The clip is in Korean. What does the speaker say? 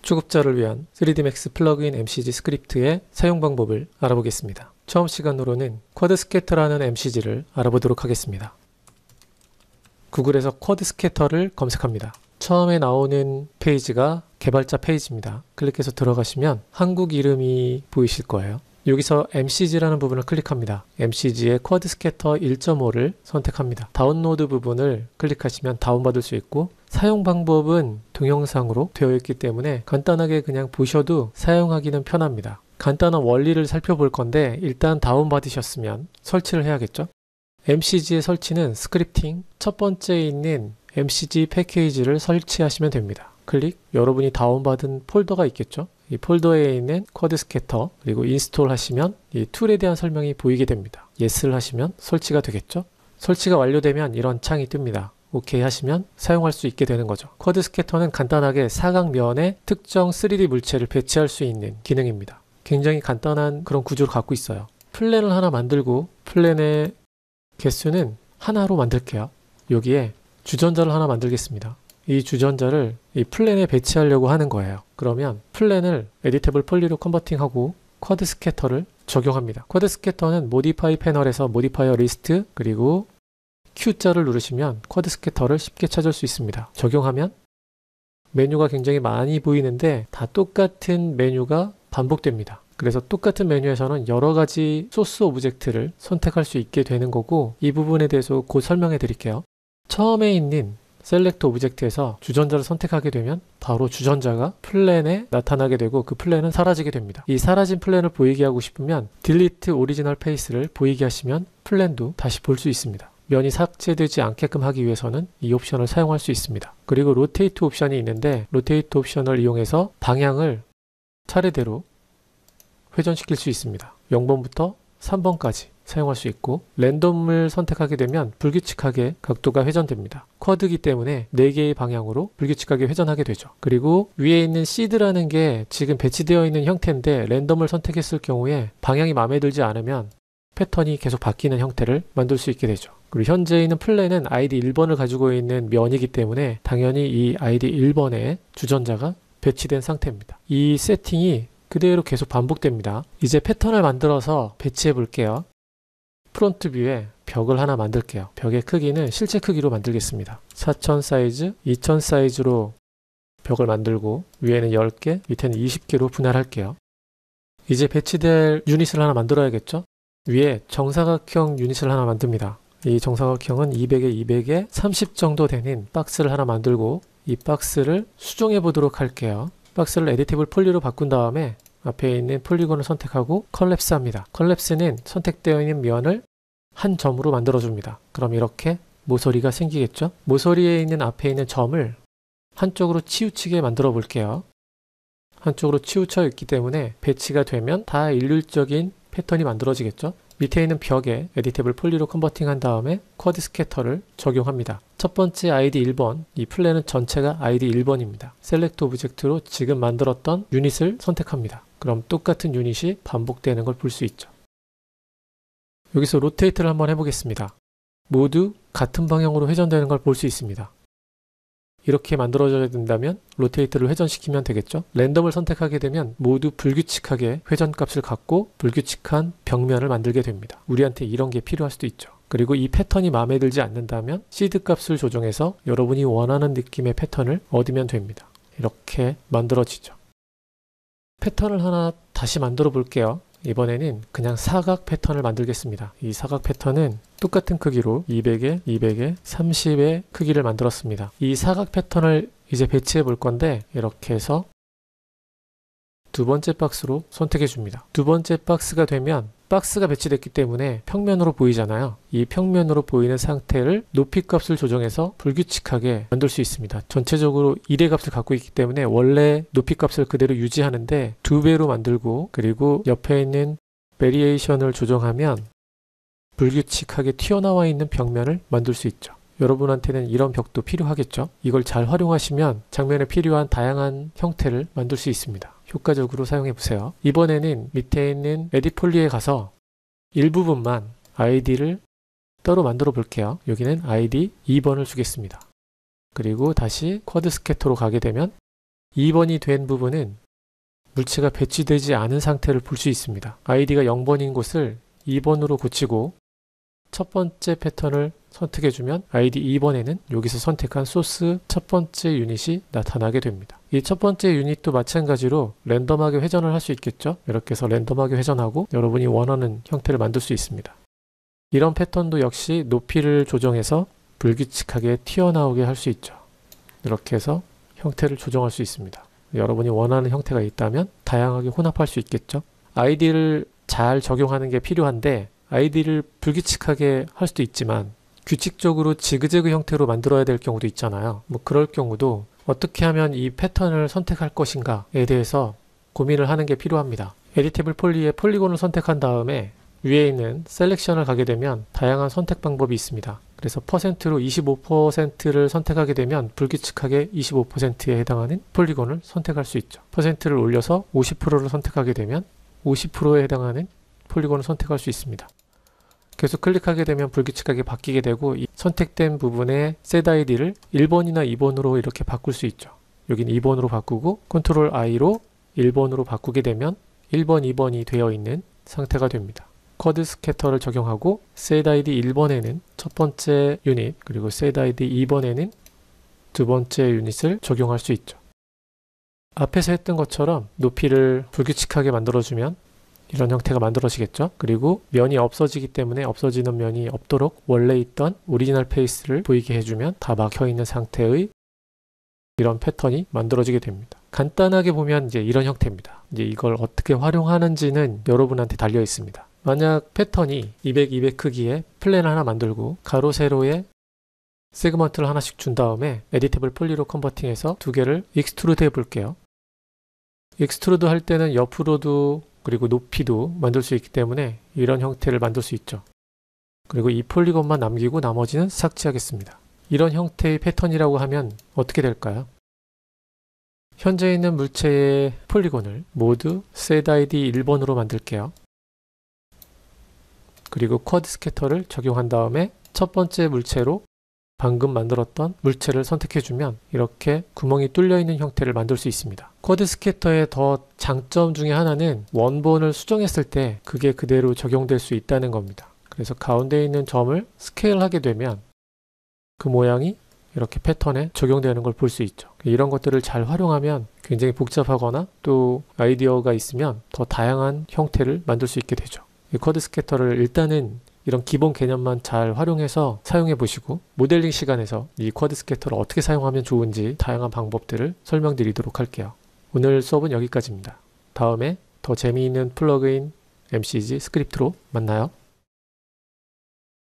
초급자를 위한 3D Max 플러그인 MCG 스크립트의 사용 방법을 알아보겠습니다. 처음 시간으로는 쿼드 스캐터라는 MCG를 알아보도록 하겠습니다. 구글에서 쿼드 스캐터를 검색합니다. 처음에 나오는 페이지가 개발자 페이지입니다. 클릭해서 들어가시면 한국 이름이 보이실 거예요. 여기서 MCG라는 부분을 클릭합니다. MCG의 쿼드 스캐터 1.5를 선택합니다. 다운로드 부분을 클릭하시면 다운받을 수 있고 사용 방법은 동영상으로 되어 있기 때문에 간단하게 그냥 보셔도 사용하기는 편합니다. 간단한 원리를 살펴볼 건데 일단 다운받으셨으면 설치를 해야겠죠. MCG의 설치는 스크립팅 첫 번째에 있는 MCG 패키지를 설치하시면 됩니다. 클릭, 여러분이 다운받은 폴더가 있겠죠. 이 폴더에 있는 쿼드 스캐터 그리고 인스톨 하시면 이 툴에 대한 설명이 보이게 됩니다. Yes를 하시면 설치가 되겠죠. 설치가 완료되면 이런 창이 뜹니다. OK 하시면 사용할 수 있게 되는 거죠. 쿼드 스캐터는 간단하게 사각면에 특정 3D 물체를 배치할 수 있는 기능입니다. 굉장히 간단한 그런 구조를 갖고 있어요. 플랜을 하나 만들고 플랜의 개수는 하나로 만들게요. 여기에 주전자를 하나 만들겠습니다. 이 주전자를 이 플랜에 배치하려고 하는 거예요. 그러면 플랜을 에디터블 폴리로 컨버팅하고 쿼드 스캐터를 적용합니다. 쿼드 스캐터는 모디파이 패널에서 모디파이어 리스트 그리고 Q자를 누르시면 쿼드 스캐터를 쉽게 찾을 수 있습니다. 적용하면 메뉴가 굉장히 많이 보이는데 다 똑같은 메뉴가 반복됩니다. 그래서 똑같은 메뉴에서는 여러 가지 소스 오브젝트를 선택할 수 있게 되는 거고 이 부분에 대해서 곧 설명해 드릴게요. 처음에 있는 셀렉트 오브젝트에서 주전자를 선택하게 되면 바로 주전자가 플랜에 나타나게 되고 그 플랜은 사라지게 됩니다. 이 사라진 플랜을 보이게 하고 싶으면 딜리트 오리지널 페이스를 보이게 하시면 플랜도 다시 볼 수 있습니다. 면이 삭제되지 않게끔 하기 위해서는 이 옵션을 사용할 수 있습니다. 그리고 로테이트 옵션이 있는데 로테이트 옵션을 이용해서 방향을 차례대로 회전시킬 수 있습니다. 0번부터 3번까지 사용할 수 있고 랜덤을 선택하게 되면 불규칙하게 각도가 회전됩니다. 쿼드이기 때문에 4개의 방향으로 불규칙하게 회전하게 되죠. 그리고 위에 있는 시드라는 게 지금 배치되어 있는 형태인데 랜덤을 선택했을 경우에 방향이 마음에 들지 않으면 패턴이 계속 바뀌는 형태를 만들 수 있게 되죠. 그리고 현재 있는 플랜은 ID 1번을 가지고 있는 면이기 때문에 당연히 이 ID 1번에 주전자가 배치된 상태입니다. 이 세팅이 그대로 계속 반복됩니다. 이제 패턴을 만들어서 배치해 볼게요. 프론트 뷰에 벽을 하나 만들게요. 벽의 크기는 실제 크기로 만들겠습니다. 4000 사이즈, 2000 사이즈로 벽을 만들고 위에는 10개, 밑에는 20개로 분할할게요. 이제 배치될 유닛을 하나 만들어야겠죠? 위에 정사각형 유닛을 하나 만듭니다. 이 정사각형은 200에 200에 30 정도 되는 박스를 하나 만들고 이 박스를 수정해 보도록 할게요. 박스를 에디터블 폴리로 바꾼 다음에 앞에 있는 폴리곤을 선택하고 컬랩스 합니다. 컬랩스는 선택되어 있는 면을 한 점으로 만들어줍니다. 그럼 이렇게 모서리가 생기겠죠? 모서리에 있는 앞에 있는 점을 한쪽으로 치우치게 만들어 볼게요. 한쪽으로 치우쳐 있기 때문에 배치가 되면 다 일률적인 패턴이 만들어지겠죠? 밑에 있는 벽에 에디터블 폴리로 컨버팅한 다음에 쿼드 스캐터를 적용합니다. 첫 번째 ID 1번, 이 플랜은 전체가 ID 1번입니다. 셀렉트 오브젝트로 지금 만들었던 유닛을 선택합니다. 그럼 똑같은 유닛이 반복되는 걸 볼 수 있죠. 여기서 로테이트를 한번 해보겠습니다. 모두 같은 방향으로 회전되는 걸 볼 수 있습니다. 이렇게 만들어져야 된다면 로테이트를 회전시키면 되겠죠. 랜덤을 선택하게 되면 모두 불규칙하게 회전값을 갖고 불규칙한 벽면을 만들게 됩니다. 우리한테 이런 게 필요할 수도 있죠. 그리고 이 패턴이 마음에 들지 않는다면 시드 값을 조정해서 여러분이 원하는 느낌의 패턴을 얻으면 됩니다. 이렇게 만들어지죠. 패턴을 하나 다시 만들어 볼게요. 이번에는 그냥 사각 패턴을 만들겠습니다. 이 사각 패턴은 똑같은 크기로 200에 200에 30의 크기를 만들었습니다. 이 사각 패턴을 이제 배치해 볼 건데 이렇게 해서 두 번째 박스로 선택해 줍니다. 두 번째 박스가 되면 박스가 배치됐기 때문에 평면으로 보이잖아요. 이 평면으로 보이는 상태를 높이 값을 조정해서 불규칙하게 만들 수 있습니다. 전체적으로 1의 값을 갖고 있기 때문에 원래 높이 값을 그대로 유지하는데 2배로 만들고 그리고 옆에 있는 베리에이션을 조정하면 불규칙하게 튀어나와 있는 벽면을 만들 수 있죠. 여러분한테는 이런 벽도 필요하겠죠. 이걸 잘 활용하시면 장면에 필요한 다양한 형태를 만들 수 있습니다. 효과적으로 사용해 보세요. 이번에는 밑에 있는 에디폴리에 가서 일부분만 아이디를 따로 만들어 볼게요. 여기는 아이디 2번을 주겠습니다. 그리고 다시 쿼드 스캐터로 가게 되면 2번이 된 부분은 물체가 배치되지 않은 상태를 볼 수 있습니다. id가 0번인 곳을 2번으로 고치고 첫 번째 패턴을 선택해주면 id 2번에는 여기서 선택한 소스 첫 번째 유닛이 나타나게 됩니다. 이 첫 번째 유닛도 마찬가지로 랜덤하게 회전을 할 수 있겠죠. 이렇게 해서 랜덤하게 회전하고 여러분이 원하는 형태를 만들 수 있습니다. 이런 패턴도 역시 높이를 조정해서 불규칙하게 튀어나오게 할 수 있죠. 이렇게 해서 형태를 조정할 수 있습니다. 여러분이 원하는 형태가 있다면 다양하게 혼합할 수 있겠죠. id를 잘 적용하는 게 필요한데 id를 불규칙하게 할 수도 있지만 규칙적으로 지그재그 형태로 만들어야 될 경우도 있잖아요. 뭐 그럴 경우도 어떻게 하면 이 패턴을 선택할 것인가에 대해서 고민을 하는 게 필요합니다. 에디테이블 폴리에 폴리곤을 선택한 다음에 위에 있는 셀렉션을 가게 되면 다양한 선택 방법이 있습니다. 그래서 퍼센트로 25%를 선택하게 되면 불규칙하게 25%에 해당하는 폴리곤을 선택할 수 있죠. 퍼센트를 올려서 50%를 선택하게 되면 50%에 해당하는 폴리곤을 선택할 수 있습니다. 계속 클릭하게 되면 불규칙하게 바뀌게 되고 이 선택된 부분의 set id를 1번이나 2번으로 이렇게 바꿀 수 있죠. 여기는 2번으로 바꾸고 컨트롤 I로 1번으로 바꾸게 되면 1번, 2번이 되어 있는 상태가 됩니다. 쿼드 스캐터를 적용하고 set id 1번에는 첫 번째 유닛 그리고 set id 2번에는 두 번째 유닛을 적용할 수 있죠. 앞에서 했던 것처럼 높이를 불규칙하게 만들어주면 이런 형태가 만들어지겠죠. 그리고 면이 없어지기 때문에 없어지는 면이 없도록 원래 있던 오리지널 페이스를 보이게 해주면 다 막혀있는 상태의 이런 패턴이 만들어지게 됩니다. 간단하게 보면 이제 이런 형태입니다. 이제 이걸 어떻게 활용하는지는 여러분한테 달려 있습니다. 만약 패턴이 200, 200 크기의 플랜 하나 만들고 가로, 세로에 세그먼트를 하나씩 준 다음에 에디테이블 폴리로 컨버팅해서 두 개를 익스트루드 해 볼게요. 익스트루드 할 때는 옆으로도 그리고 높이도 만들 수 있기 때문에 이런 형태를 만들 수 있죠. 그리고 이 폴리곤만 남기고 나머지는 삭제하겠습니다. 이런 형태의 패턴이라고 하면 어떻게 될까요? 현재 있는 물체의 폴리곤을 모두 set id 1번으로 만들게요. 그리고 쿼드 스캐터를 적용한 다음에 첫 번째 물체로 방금 만들었던 물체를 선택해주면 이렇게 구멍이 뚫려 있는 형태를 만들 수 있습니다. 쿼드 스캐터의 더 장점 중에 하나는 원본을 수정했을 때 그게 그대로 적용될 수 있다는 겁니다. 그래서 가운데 있는 점을 스케일하게 되면 그 모양이 이렇게 패턴에 적용되는 걸 볼 수 있죠. 이런 것들을 잘 활용하면 굉장히 복잡하거나 또 아이디어가 있으면 더 다양한 형태를 만들 수 있게 되죠. 이 쿼드 스캐터를 일단은 이런 기본 개념만 잘 활용해서 사용해 보시고 모델링 시간에서 이 쿼드 스캐터를 어떻게 사용하면 좋은지 다양한 방법들을 설명드리도록 할게요. 오늘 수업은 여기까지입니다. 다음에 더 재미있는 플러그인 MCG 스크립트로 만나요.